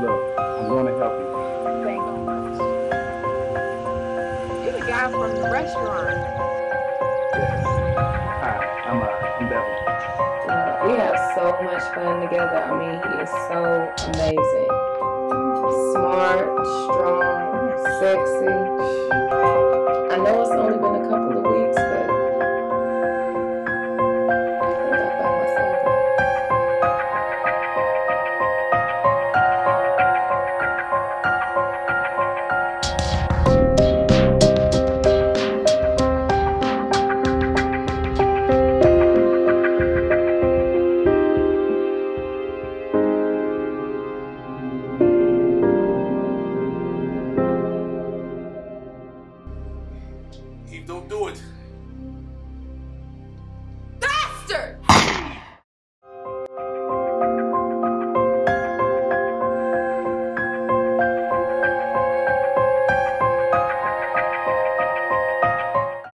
Look, I'm going to help you. Thank you so much. You're the guy from the restaurant. Yes. Hi, I'm Devin. We have so much fun together. I mean, he is so amazing. Smart, strong, sexy. I know it's only been a couple of weeks,